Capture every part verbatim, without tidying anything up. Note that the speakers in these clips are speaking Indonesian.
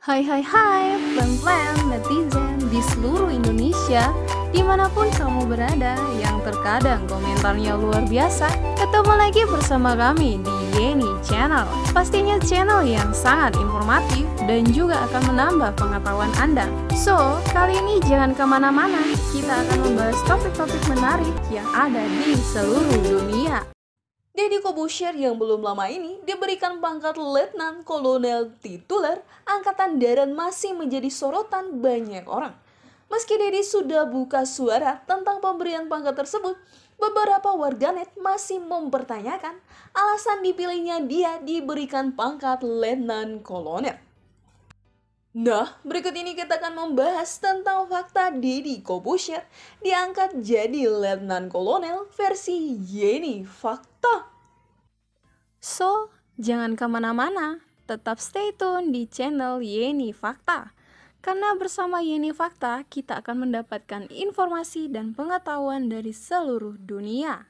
Hai hai hai, plan-plan netizen di seluruh Indonesia, dimanapun kamu berada, yang terkadang komentarnya luar biasa. Ketemu lagi bersama kami di Yeni Channel. Pastinya channel yang sangat informatif dan juga akan menambah pengetahuan Anda. So, kali ini jangan kemana-mana, kita akan membahas topik-topik menarik yang ada di seluruh dunia. Deddy Corbuzier yang belum lama ini diberikan pangkat Letnan Kolonel tituler Angkatan Darat masih menjadi sorotan banyak orang. Meski Deddy sudah buka suara tentang pemberian pangkat tersebut, beberapa warganet masih mempertanyakan alasan dipilihnya dia diberikan pangkat Letnan Kolonel. Nah, berikut ini kita akan membahas tentang fakta Deddy Corbuzier diangkat jadi Letnan Kolonel versi Yeni Fakta. So, jangan kemana-mana, tetap stay tune di channel Yeni Fakta. Karena bersama Yeni Fakta, kita akan mendapatkan informasi dan pengetahuan dari seluruh dunia.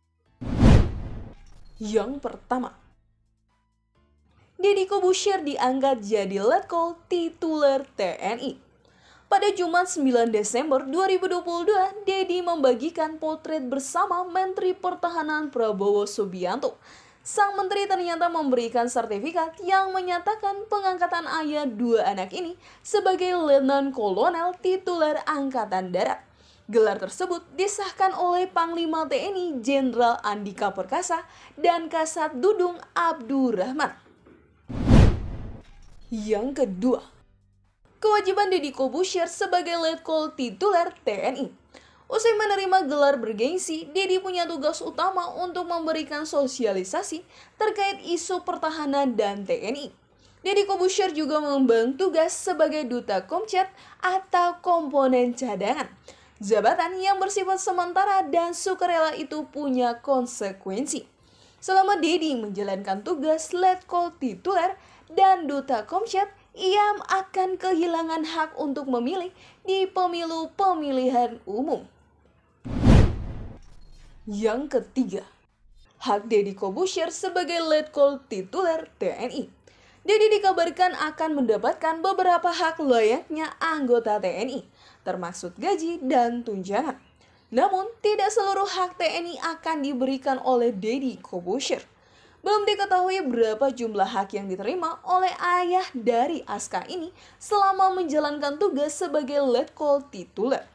Yang pertama, Deddy Corbuzier diangkat jadi Letkol tituler T N I. Pada Jumat sembilan Desember dua ribu dua puluh dua, Deddy membagikan potret bersama Menteri Pertahanan Prabowo Subianto. Sang menteri ternyata memberikan sertifikat yang menyatakan pengangkatan ayah dua anak ini sebagai Letnan Kolonel tituler Angkatan Darat. Gelar tersebut disahkan oleh Panglima T N I Jenderal Andika Perkasa dan Kasat Dudung Abdurrahman. Yang kedua, kewajiban Deddy Corbuzier sebagai Letkol tituler T N I. Usai menerima gelar bergengsi, Deddy punya tugas utama untuk memberikan sosialisasi terkait isu pertahanan dan T N I. Deddy Corbuzier juga mengemban tugas sebagai Duta Komcat atau komponen cadangan. Jabatan yang bersifat sementara dan sukarela itu punya konsekuensi. Selama Deddy menjalankan tugas Letkol tituler dan Duta Komcat, ia akan kehilangan hak untuk memilih di pemilu pemilihan umum. Yang ketiga, hak Deddy Corbuzier sebagai Letkol tituler T N I. Deddy dikabarkan akan mendapatkan beberapa hak layaknya anggota T N I, termasuk gaji dan tunjangan. Namun, tidak seluruh hak T N I akan diberikan oleh Deddy Corbuzier. Belum diketahui berapa jumlah hak yang diterima oleh ayah dari Aska ini selama menjalankan tugas sebagai Letkol tituler.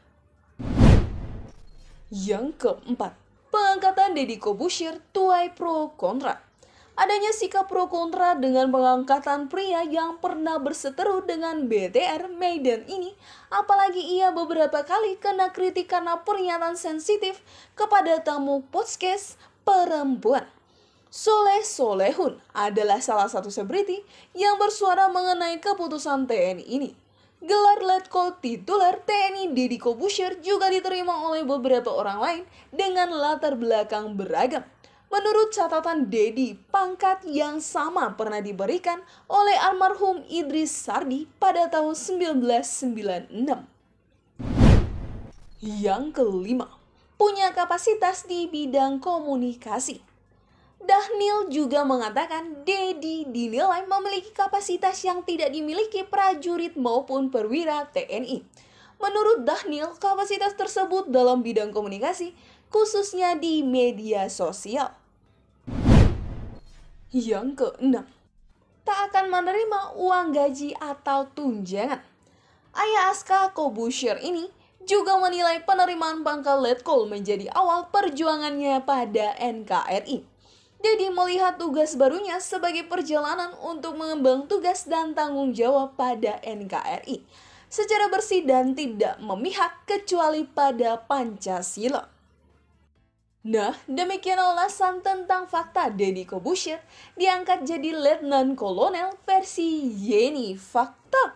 Yang keempat, pengangkatan Deddy Corbuzier tuai pro kontra. Adanya sikap pro kontra dengan pengangkatan pria yang pernah berseteru dengan B T R Maiden ini, apalagi ia beberapa kali kena kritik karena pernyataan sensitif kepada tamu podcast perempuan. Soleh Solehun adalah salah satu selebriti yang bersuara mengenai keputusan T N I ini. Gelar Letkol tituler T N I Deddy Corbuzier juga diterima oleh beberapa orang lain dengan latar belakang beragam. Menurut catatan Deddy, pangkat yang sama pernah diberikan oleh almarhum Idris Sardi pada tahun seribu sembilan ratus sembilan puluh enam. Yang kelima, punya kapasitas di bidang komunikasi. Dhanil juga mengatakan Deddy dinilai memiliki kapasitas yang tidak dimiliki prajurit maupun perwira T N I. Menurut Dhanil, kapasitas tersebut dalam bidang komunikasi, khususnya di media sosial. Yang keenam, tak akan menerima uang gaji atau tunjangan. Ayah Aska Corbuzier ini juga menilai penerimaan pangkat Letkol menjadi awal perjuangannya pada N K R I. Deddy melihat tugas barunya sebagai perjalanan untuk mengembang tugas dan tanggung jawab pada N K R I secara bersih dan tidak memihak kecuali pada Pancasila. Nah, demikian ulasan tentang fakta Deddy Corbuzier diangkat jadi Letnan Kolonel versi Yeni Fakta.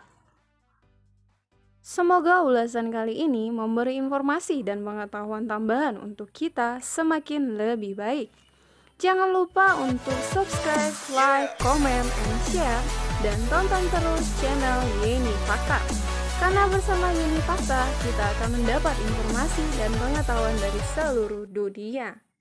Semoga ulasan kali ini memberi informasi dan pengetahuan tambahan untuk kita semakin lebih baik. Jangan lupa untuk subscribe, like, comment, and share, dan tonton terus channel Yeni Fakta. Karena bersama Yeni Fakta, kita akan mendapat informasi dan pengetahuan dari seluruh dunia.